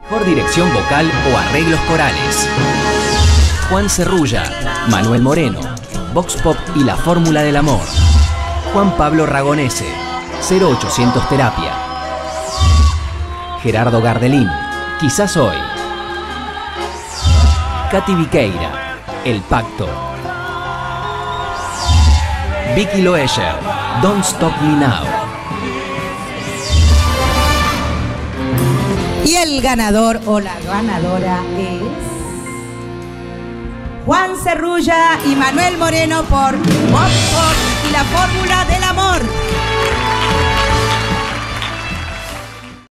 Mejor dirección vocal o arreglos corales. Juan Cerrulla, Manuel Moreno, Vox Pop y la Fórmula del Amor. Juan Pablo Ragonese, 0800 Terapia. Gerardo Gardelín, Quizás Hoy. Katy Viqueira, El Pacto. Vicky Loescher, Don't Stop Me Now. Y el ganador o la ganadora es Juan Cerrulla y Manuel Moreno por Vox Pop y la Fórmula del Amor.